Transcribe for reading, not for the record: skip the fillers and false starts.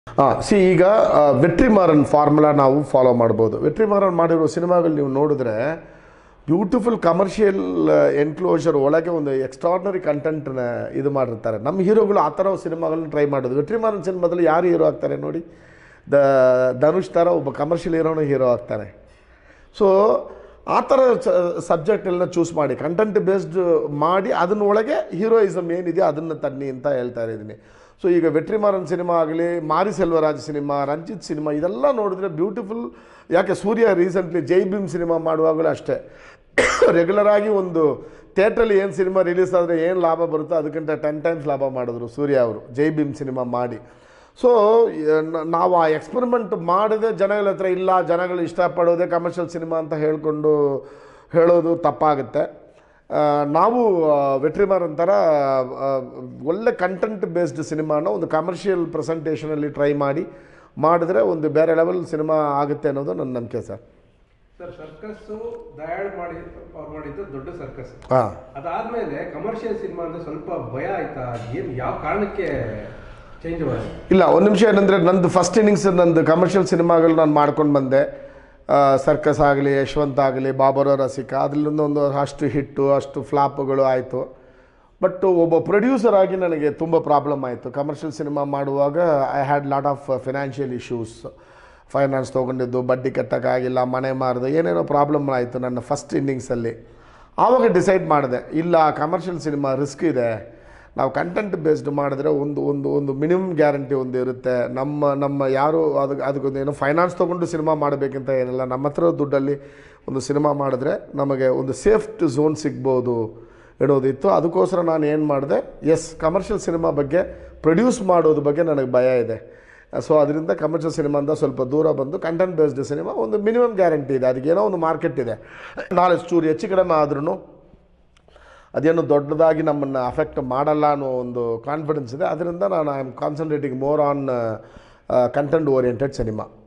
ಈಗ ವೆಟ್ರಿಮಾರನ್ ಫಾರ್ಮುಲಾ ನಾವು ಫಾಲೋ ಮಾಡ್ಬೋದು. ವೆಟ್ರಿಮಾರನ್ ಮಾಡಿರೋ ಸಿನಿಮಾಗಳು ನೀವು ನೋಡಿದ್ರೆ ಬ್ಯೂಟಿಫುಲ್ ಕಮರ್ಷಿಯಲ್ ಎನ್ಕ್ಲೋಜರ್ ಒಳಗೆ ಒಂದು ಎಕ್ಸ್ಟ್ರಾರ್ಡಿನರಿ ಕಂಟೆಂಟ್ನ ಇದು ಮಾಡಿರ್ತಾರೆ. ನಮ್ಮ ಹೀರೋಗಳು ಆ ಥರ ಸಿನಿಮಾಗಳನ್ನ ಟ್ರೈ ಮಾಡೋದು. ವೆಟ್ರಿಮಾರನ್ ಸಿನಿಮಾದಲ್ಲಿ ಯಾರು ಹೀರೋ ಆಗ್ತಾರೆ ನೋಡಿ, ಧನುಷ್ ಥರ ಒಬ್ಬ ಕಮರ್ಷಿಯಲ್ ಹೀರೋನು ಹೀರೋ ಆಗ್ತಾನೆ. ಸೊ ಆ ಥರ ಸಬ್ಜೆಕ್ಟೆಲ್ಲ ಚೂಸ್ ಮಾಡಿ ಕಂಟೆಂಟ್ ಬೇಸ್ಡ್ ಮಾಡಿ ಅದನ್ನೊಳಗೆ ಹೀರೋಯಿಸಮ್ ಏನಿದೆಯೋ ಅದನ್ನು ತನ್ನಿ ಅಂತ ಹೇಳ್ತಾ ಇದ್ದೀನಿ. ಸೊ ಈಗ ವೆಟ್ರಿಮಾರನ್ ಸಿನಿಮಾ ಆಗಲಿ, ಮಾರಿ ಸೆಲ್ವರಾಜ್ ಸಿನಿಮಾ, ರಂಜಿತ್ ಸಿನಿಮಾ ಇದೆಲ್ಲ ನೋಡಿದ್ರೆ ಬ್ಯೂಟಿಫುಲ್. ಯಾಕೆ ಸೂರ್ಯ ರೀಸೆಂಟ್ಲಿ ಜೈ ಭೀಮ್ ಸಿನಿಮಾ ಮಾಡುವಾಗಲೂ ಅಷ್ಟೇ ರೆಗ್ಯುಲರಾಗಿ ಒಂದು ಥಿಯೇಟ್ರಲ್ಲಿ ಏನು ಸಿನಿಮಾ ರಿಲೀಸ್ ಆದರೆ ಏನು ಲಾಭ ಬರುತ್ತೋ ಅದಕ್ಕಿಂತ 10 ಟೈಮ್ಸ್ ಲಾಭ ಮಾಡಿದ್ರು ಸೂರ್ಯ ಅವರು ಜೈ ಭೀಮ್ ಸಿನಿಮಾ ಮಾಡಿ. ಸೊ ನಾವು ಆ ಎಕ್ಸ್ಪೆರಿಮೆಂಟ್ ಮಾಡದೆ ಜನಗಳ ಹತ್ರ ಇಲ್ಲ, ಜನಗಳು ಇಷ್ಟಪಡೋದೇ ಕಮರ್ಷಿಯಲ್ ಸಿನಿಮಾ ಅಂತ ಹೇಳೋದು ತಪ್ಪಾಗುತ್ತೆ. ನಾವು ವೆಟ್ರಿಮಾರನ್ ಥರ ಒಳ್ಳೆ ಕಂಟೆಂಟ್ ಬೇಸ್ಡ್ ಸಿನಿಮಾನ ಒಂದು ಕಮರ್ಷಿಯಲ್ ಪ್ರೆಸೆಂಟೇಷನಲ್ಲಿ ಟ್ರೈ ಮಾಡಿದ್ರೆ ಒಂದು ಬೇರೆ ಲೆವೆಲ್ ಸಿನಿಮಾ ಆಗುತ್ತೆ ಅನ್ನೋದು ನನ್ನ ನಂಬಿಕೆ ಸರ್. ಸರ್ಕಸ್ಸು ದಯಾಳ್ ಮಾಡಿದ್ದು ದೊಡ್ಡ ಸರ್ಕಸ್. ಅದಾದ್ಮೇಲೆ ಕಮರ್ಷಿಯಲ್ ಸಿನಿಮಾ ಅಂದ್ರೆ ಸ್ವಲ್ಪ ಭಯ ಆಯ್ತಾ? ಏನು ಯಾವ ಕಾರಣಕ್ಕೆ ಚೇಂಜ್ ಮಾಡಿ? ಇಲ್ಲ, ಒಂದು ನಿಮಿಷ. ಏನಂದರೆ ನಂದು ಫಸ್ಟ್ ಇನ್ನಿಂಗ್ಸ್ ನಂದು ಕಮರ್ಷಿಯಲ್ ಸಿನಿಮಾಗಳು ನಾನು ಮಾಡ್ಕೊಂಡು ಬಂದೆ. ಸರ್ಕಸ್ ಆಗಲಿ, ಯಶವಂತ ಆಗಲಿ, ಬಾಬರೋ ರಸಿಕಾ, ಅದರಿಂದ ಒಂದು ಅಷ್ಟು ಹಿಟ್ಟು ಅಷ್ಟು ಫ್ಲಾಪ್ಗಳು ಆಯಿತು. ಬಟ್ ಒಬ್ಬ ಪ್ರೊಡ್ಯೂಸರ್ ಆಗಿ ನನಗೆ ತುಂಬ ಪ್ರಾಬ್ಲಮ್ ಆಯಿತು. ಕಮರ್ಷಿಯಲ್ ಸಿನಿಮಾ ಮಾಡುವಾಗ I had lot of financial issues. Finance ತೊಗೊಂಡಿದ್ದು, ಬಡ್ಡಿ ಕಟ್ಟೋಕ್ಕಾಗಿಲ್ಲ, ಮನೆ ಮಾರಿದೆ, ಏನೇನೋ ಪ್ರಾಬ್ಲಮ್ ಆಯಿತು ನನ್ನ ಫಸ್ಟ್ ಇನ್ನಿಂಗ್ಸಲ್ಲಿ. ಆವಾಗ ಡಿಸೈಡ್ ಮಾಡಿದೆ, ಇಲ್ಲ ಕಮರ್ಷಿಯಲ್ ಸಿನಿಮಾ ರಿಸ್ಕ್ ಇದೆ, ನಾವು ಕಂಟೆಂಟ್ ಬೇಸ್ಡ್ ಮಾಡಿದ್ರೆ ಒಂದು ಮಿನಿಮಮ್ ಗ್ಯಾರಂಟಿ ಒಂದು ಇರುತ್ತೆ. ನಮ್ಮ ಯಾರು ಅದಕ್ಕೊಂದು ಏನೋ ಫೈನಾನ್ಸ್ ತೊಗೊಂಡು ಸಿನಿಮಾ ಮಾಡಬೇಕಂತ ಏನಿಲ್ಲ, ನಮ್ಮ ಹತ್ರ ದುಡ್ಡಲ್ಲಿ ಒಂದು ಸಿನಿಮಾ ಮಾಡಿದ್ರೆ ನಮಗೆ ಒಂದು ಸೇಫ್ಟ್ ಝೋನ್ ಸಿಗ್ಬೋದು ಇಡೋದಿತ್ತು. ಅದಕ್ಕೋಸ್ಕರ ನಾನು ಏನು ಮಾಡಿದೆ, ಕಮರ್ಷಿಯಲ್ ಸಿನಿಮಾ ಬಗ್ಗೆ ಪ್ರೊಡ್ಯೂಸ್ ಮಾಡೋದ್ರ ಬಗ್ಗೆ ನನಗೆ ಭಯ ಇದೆ. ಸೊ ಅದರಿಂದ ಕಮರ್ಷಿಯಲ್ ಸಿನಿಮಾಯಿಂದ ಸ್ವಲ್ಪ ದೂರ ಬಂದು ಕಂಟೆಂಟ್ ಬೇಸ್ಡ್ ಸಿನಿಮಾ ಒಂದು ಮಿನಿಮಮ್ ಗ್ಯಾರಂಟಿ ಇದೆ, ಅದಕ್ಕೇನೋ ಒಂದು ಮಾರ್ಕೆಟ್ ಇದೆ. ನಾಳೆ ಚೂರು ಹೆಚ್ಚು ಕಡಿಮೆ ಆದ್ರೂ ಅದೇನು ದೊಡ್ಡದಾಗಿ ನಮ್ಮನ್ನು ಅಫೆಕ್ಟ್ ಮಾಡಲ್ಲ ಅನ್ನೋ ಒಂದು ಕಾನ್ಫಿಡೆನ್ಸ್ ಇದೆ. ಅದರಿಂದ ನಾನು I am concentrating more on content oriented cinema.